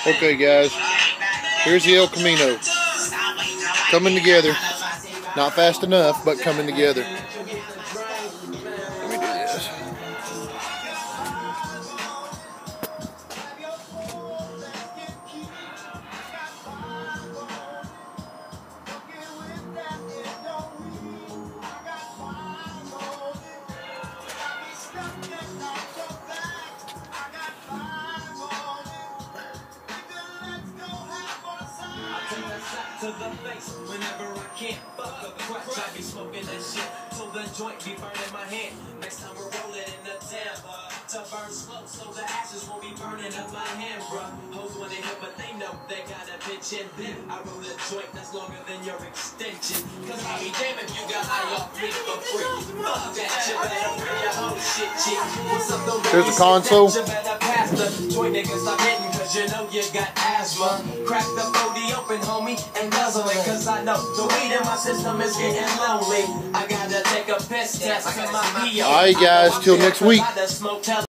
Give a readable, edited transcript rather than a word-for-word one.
Okay, guys, here's the El Camino. Coming together. Not fast enough, but coming together. Let me do this. To the face, whenever I can't fuck a crutch, I be smoking that shit till the joint be burning my hand. Next time we're rolling in the Tampa to burn slow, so the ashes won't be burning up my hand, bruh. Hoes wanna hit, but they know they got a bitch in them. I roll a joint that's longer than your extension. Cause I be damn if you got high off me for free. Fuck that, you better bring your whole shit, chick. What's up, though? There's the console. You better pass the joint, niggas, stop hitting, cause you know you got asthma. Crack the 40 open, homie, and guzzle it, cause I know the weed in my system is getting lonely. I gotta take a piss test to my PO. Alright, guys, till next week.